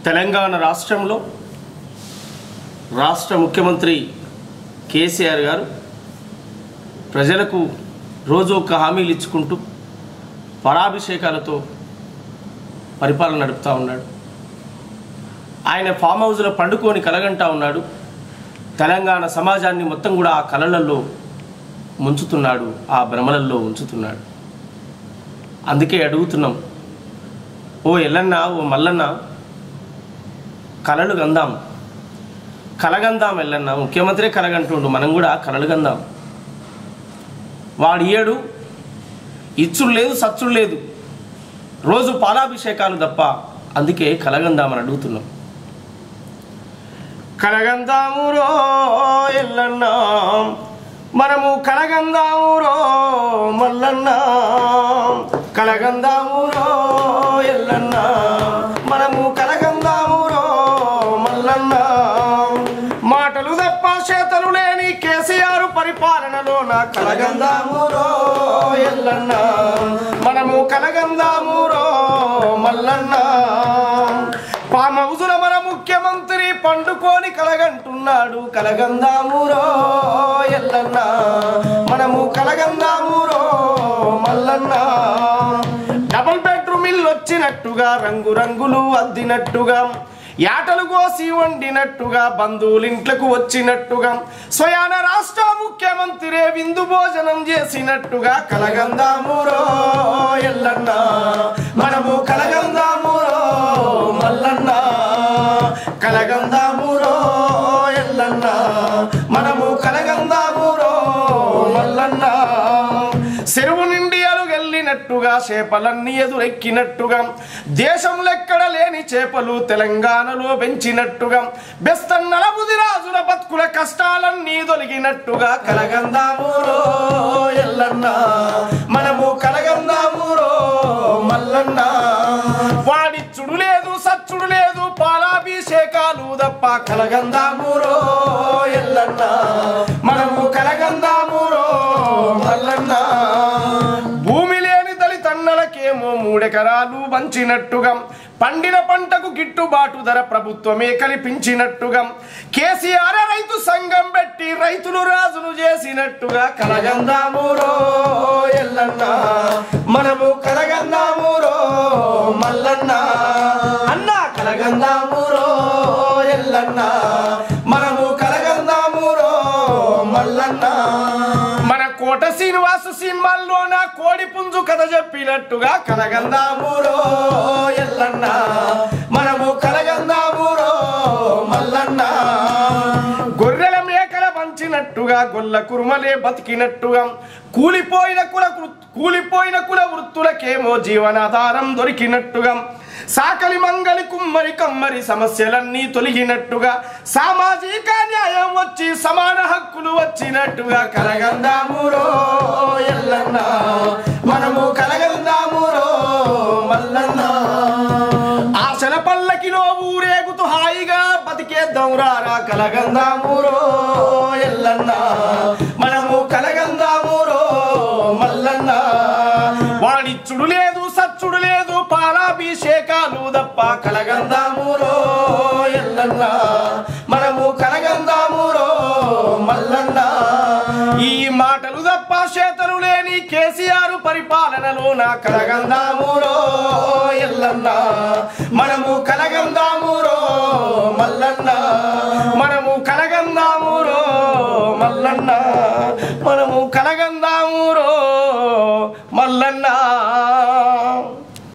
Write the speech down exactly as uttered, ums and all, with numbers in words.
తెలంగాణ రాష్ట్రంలో రాష్ట్ర ముఖ్యమంత్రి కేసీఆర్ గారు ప్రజలకు రోజు ఒక హామీలు ఇచ్చుకుంటూ పరాభిషేకాలతో పరిపాలన నడుపుతూ ఉన్నాడు. ఆయన ఫామ్ హౌస్లో పండుకొని కలగంటా ఉన్నాడు. తెలంగాణ సమాజాన్ని మొత్తం కూడా ఆ కలలలో ముంచుతున్నాడు, ఆ భ్రమలలో ఉంచుతున్నాడు. అందుకే అడుగుతున్నాం, ఓ ఎల్లన్న, ఓ మల్లన్న, కలలు గందాం, కలగందాం. ఎల్లన్న ముఖ్యమంత్రి కలగంటుండు, మనం కూడా కలలు గందాం. వాడు ఏడు ఇచ్చుడు లేదు, సచ్చుడు లేదు, రోజు పాలాభిషేకాలు తప్ప. అందుకే కలగందామని అడుగుతున్నాం. కలగందామురో ఎల్లన్న, మనము కలగందామురో మల్లన్న, కలగందామురో ఎల్లన్న, మనము కలగందామురో మల్లన్న. మాటలు తప్ప చేతలు లేని కేసీఆర్ పరిపాలనలో నా కలగందామురో ఎల్లన్న, మనము కలగందామురో మల్లన్న. ఫామ్ హౌసుల మన ముఖ్యమంత్రి పండుకొని కలగంటున్నాడు, కలగందామురో ఎల్లన్న, మనము కలగందామురో మల్లన్న. డబుల్ బెడ్రూమ్ ఇల్లు వచ్చినట్టుగా, రంగు రంగులు అద్దినట్టుగా, యాటలు కోసి వండినట్టుగా, బంధువులింట్లకు వచ్చినట్టుగా, స్వయాన రాష్ట్ర ముఖ్యమంత్రి విందు భోజనం చేసినట్టుగా కలగందామురో ఎల్లన్న, మనము కలగందామురో మల్లన్న, కలగందామురో ఎల్లన్న, మనము కలగందామురో మల్లన్న. చెరువు నిండి అలుగెళ్ళినట్టుగా, చేపలన్నీ ఎదురెక్కినట్టుగా, దేశంలో ఎక్కడ లేని చేపలు తెలంగాణలో పెంచినట్టుగా, బెస్తన్నల బుదిరాజుల బతుకుల కష్టాలన్నీ తొలగినట్టుగా కలగందామురో ఎల్లన్న, మనము కలగందామురో మల్లన్న. వాడిచ్చుడు లేదు, సచ్చుడు లేదు, పాలాభిషేకాలు తప్ప కలగందామురో ఎల్లన్న, మనము కలగందామురో మల్లన్న. భూమి లేని దళితన్నలకేమో మూడెకరాలు పంచినట్టుగా, పండిన పంటకు గిట్టుబాటు ధర ప్రభుత్వమే కల్పించినట్టుగా, కేసీఆర్ రైతు సంఘం పెట్టి రైతులు రాజును చేసినట్టుగా కలగందామురో ఎల్లన్న, మనము కలగందామురో మల్లన్న. అన్న కలగందామురో ఎల్లన్న, మనము కలగందామురో మల్లన్న. మన కోట శ్రీనివాసు సినిమాల్లో నా కోడి పుంజు కథ చెప్పినట్టుగా కలగందామురో ఎల్లన్న, మనము కలగందామురో మల్లన్న. గొర్రెల మేకల పంచినట్టుగా, గొల్ల కురుమలే బతికినట్టుగా, కూలిపోయిన కుల కూలిపోయిన కుల వృత్తులకేమో జీవనాధారం దొరికినట్టుగా, సాకలి మంగలి కుమ్మరి కమ్మరి సమస్యలన్నీ తొలగినట్టుగా, సామాజిక న్యాయం వచ్చి సమాన హక్కులు వచ్చినట్టుగా కలగందామురో ఎల్లన్న, మనము కలగందామురో మల్లన్న. ఆశల పల్లకిలో ఊరేగుతూ హాయిగా బతికేద్దాం రారా కలగందామురో ఎల్లన్న, మనము కలగందామురో మల్లన్న. వాడిచ్చుడు లేదు, సచ్చుడు లేదు, పాలాభిషేకాలు తప్ప కలగందామురో ఎల్లన్న, మనము కలగందామురో మల్లన్న. ఈ మాటలు తప్ప చేతలు లేని కేసీఆర్ పరిపాలనలో నా కలగందామురో ఎల్లన్న, మనము కలగందామురో మల్లన్న, మనము కలగందామురో మల్లన్న.